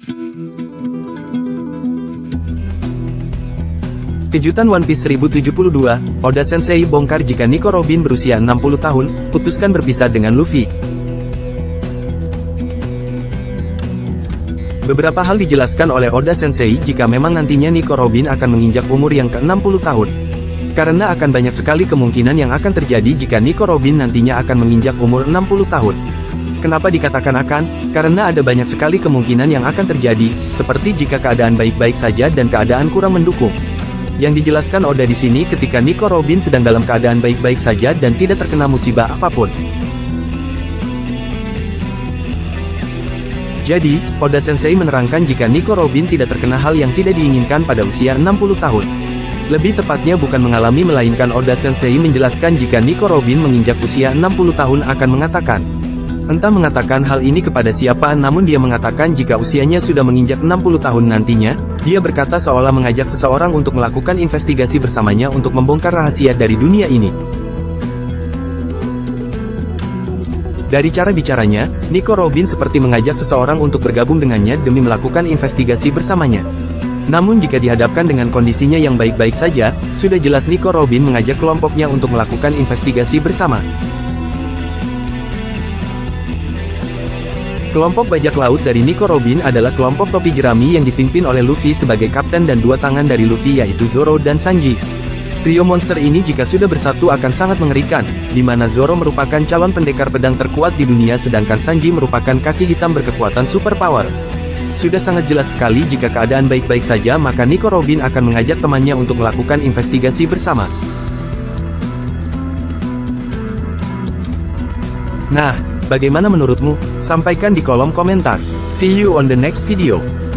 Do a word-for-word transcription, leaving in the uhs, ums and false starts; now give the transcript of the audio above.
Kejutan One Piece seribu tujuh puluh dua, Oda Sensei bongkar jika Nico Robin berusia enam puluh tahun, putuskan berpisah dengan Luffy. Beberapa hal dijelaskan oleh Oda Sensei jika memang nantinya Nico Robin akan menginjak umur yang ke enam puluh tahun. Karena akan banyak sekali kemungkinan yang akan terjadi jika Nico Robin nantinya akan menginjak umur enam puluh tahun. Kenapa dikatakan akan? Karena ada banyak sekali kemungkinan yang akan terjadi, seperti jika keadaan baik-baik saja dan keadaan kurang mendukung. Yang dijelaskan Oda di sini ketika Nico Robin sedang dalam keadaan baik-baik saja dan tidak terkena musibah apapun. Jadi, Oda Sensei menerangkan jika Nico Robin tidak terkena hal yang tidak diinginkan pada usia enam puluh tahun. Lebih tepatnya bukan mengalami melainkan Oda Sensei menjelaskan jika Nico Robin menginjak usia enam puluh tahun akan mengatakan. Entah mengatakan hal ini kepada siapa, namun dia mengatakan jika usianya sudah menginjak enam puluh tahun nantinya, dia berkata seolah mengajak seseorang untuk melakukan investigasi bersamanya untuk membongkar rahasia dari dunia ini. Dari cara bicaranya, Nico Robin seperti mengajak seseorang untuk bergabung dengannya demi melakukan investigasi bersamanya. Namun jika dihadapkan dengan kondisinya yang baik-baik saja, sudah jelas Nico Robin mengajak kelompoknya untuk melakukan investigasi bersama. Kelompok bajak laut dari Nico Robin adalah kelompok topi jerami yang dipimpin oleh Luffy sebagai kapten dan dua tangan dari Luffy yaitu Zoro dan Sanji. Trio monster ini jika sudah bersatu akan sangat mengerikan, di mana Zoro merupakan calon pendekar pedang terkuat di dunia sedangkan Sanji merupakan kaki hitam berkekuatan superpower. Sudah sangat jelas sekali jika keadaan baik-baik saja maka Nico Robin akan mengajak temannya untuk melakukan investigasi bersama. Nah, bagaimana menurutmu? Sampaikan di kolom komentar. See you on the next video.